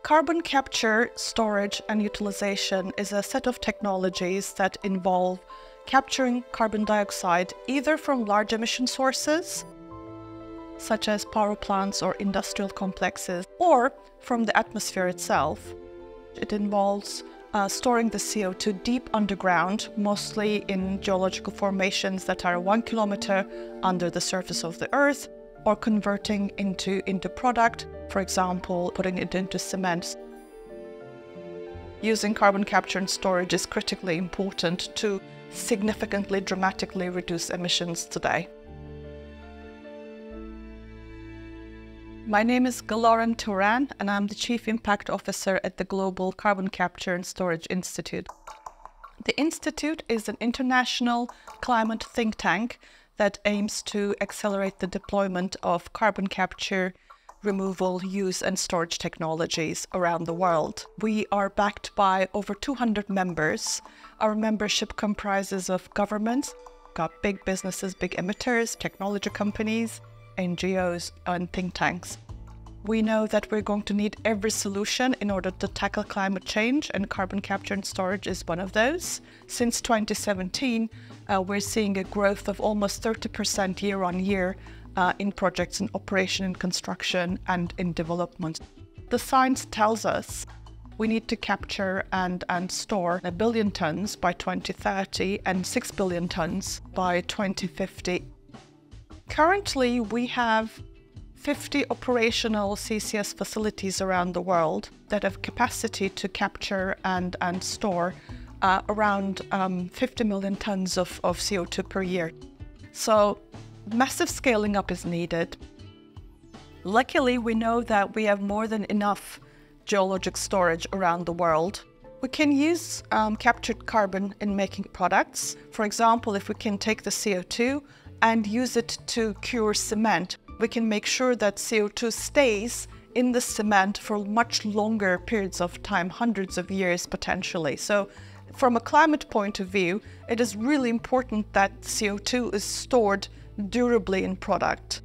Carbon capture, storage, and utilization is a set of technologies that involve capturing carbon dioxide either from large emission sources, such as power plants or industrial complexes, or from the atmosphere itself. It involves storing the CO2 deep underground, mostly in geological formations that are 1 kilometer under the surface of the Earth, or converting into product, for example, putting it into cement. Using carbon capture and storage is critically important to significantly, dramatically reduce emissions today. My name is Guloren Turan, and I'm the Chief Impact Officer at the Global Carbon Capture and Storage Institute. The Institute is an international climate think tank that aims to accelerate the deployment of carbon capture, removal, use and storage technologies around the world. We are backed by over 200 members. Our membership comprises of governments, got big businesses, big emitters, technology companies, NGOs and think tanks. We know that we're going to need every solution in order to tackle climate change, and carbon capture and storage is one of those. Since 2017, we're seeing a growth of almost 30% year on year in projects in operation, in construction and in development. The science tells us we need to capture and store 1 billion tons by 2030 and 6 billion tons by 2050. Currently, we have 50 operational CCS facilities around the world that have capacity to capture and store around 50 million tons of CO2 per year. So massive scaling up is needed. Luckily, we know that we have more than enough geologic storage around the world. We can use captured carbon in making products. For example, if we can take the CO2 and use it to cure cement, we can make sure that CO2 stays in the cement for much longer periods of time, hundreds of years potentially. So from a climate point of view, it is really important that CO2 is stored durably in product.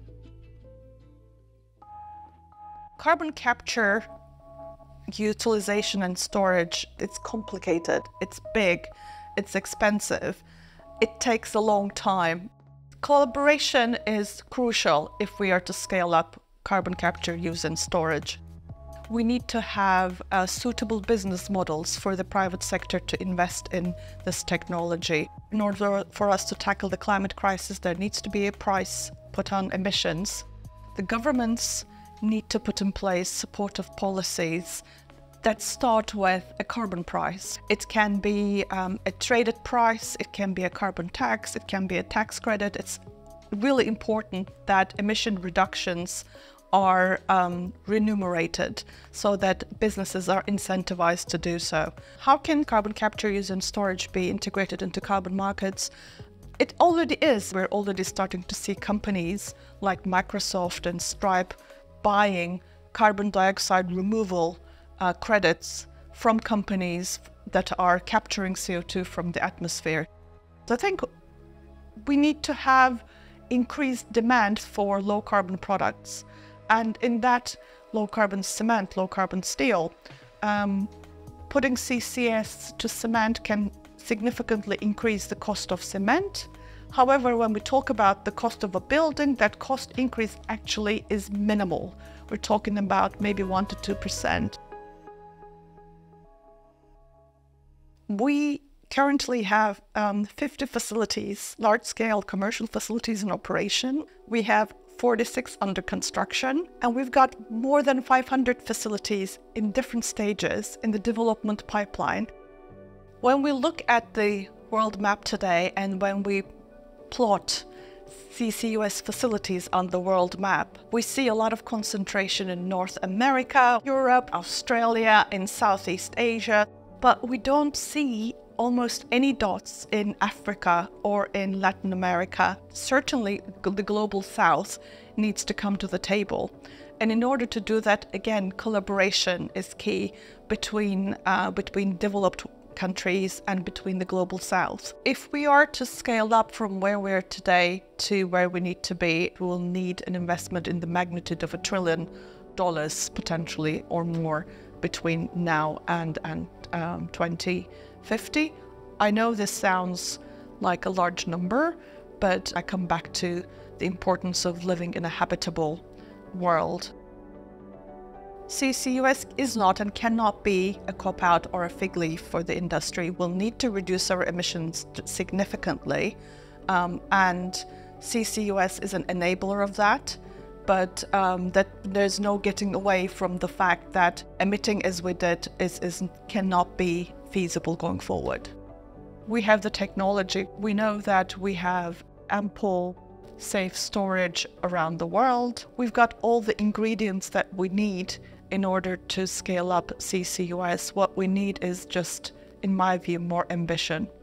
Carbon capture, utilization and storage, it's complicated, it's big, it's expensive, it takes a long time. Collaboration is crucial if we are to scale up carbon capture, use and storage. We need to have suitable business models for the private sector to invest in this technology. In order for us to tackle the climate crisis, there needs to be a price put on emissions. The governments need to put in place supportive policies that start with a carbon price. It can be a traded price, it can be a carbon tax, it can be a tax credit. It's really important that emission reductions are remunerated so that businesses are incentivized to do so. How can carbon capture, use and storage be integrated into carbon markets? It already is. We're already starting to see companies like Microsoft and Stripe buying carbon dioxide removal credits from companies that are capturing CO2 from the atmosphere. So I think we need to have increased demand for low carbon products. And in that, low carbon cement, low carbon steel, putting CCS to cement can significantly increase the cost of cement. However, when we talk about the cost of a building, that cost increase actually is minimal. We're talking about maybe 1 to 2%. We currently have 50 facilities, large-scale commercial facilities in operation. We have 46 under construction, and we've got more than 500 facilities in different stages in the development pipeline. When we look at the world map today and when we plot CCUS facilities on the world map, we see a lot of concentration in North America, Europe, Australia, in Southeast Asia, but we don't see almost any dots in Africa or in Latin America. Certainly, the Global South needs to come to the table. And in order to do that, again, collaboration is key between developed countries and between the Global South. If we are to scale up from where we are today to where we need to be, we will need an investment in the magnitude of $1 trillion potentially or more between now and 2050. I know this sounds like a large number, but I come back to the importance of living in a habitable world. CCUS is not and cannot be a cop-out or a fig leaf for the industry. We'll need to reduce our emissions significantly, and CCUS is an enabler of that, but that there's no getting away from the fact that emitting as we did cannot be feasible going forward. We have the technology. We know that we have ample safe storage around the world. We've got all the ingredients that we need in order to scale up CCUS. What we need is just, in my view, more ambition.